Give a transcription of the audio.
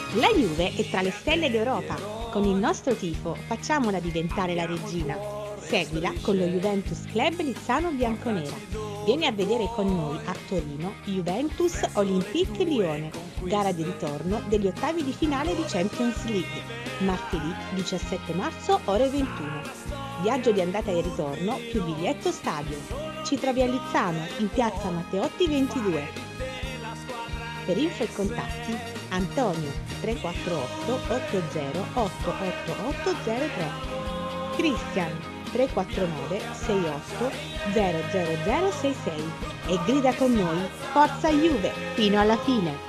La Juve è tra le stelle d'Europa. Con il nostro tifo facciamola diventare la regina. Seguila con lo Juventus Club Lizzano Bianconera. Vieni a vedere con noi a Torino Juventus Olympique Lione, gara di ritorno degli ottavi di finale di Champions League. Martedì 17 marzo ore 21. Viaggio di andata e ritorno più biglietto stadio. Ci trovi a Lizzano in piazza Matteotti 22. Per info e contatti Antonio 348 80 88803, Cristian 349 68 00066 e grida con noi Forza Juve fino alla fine!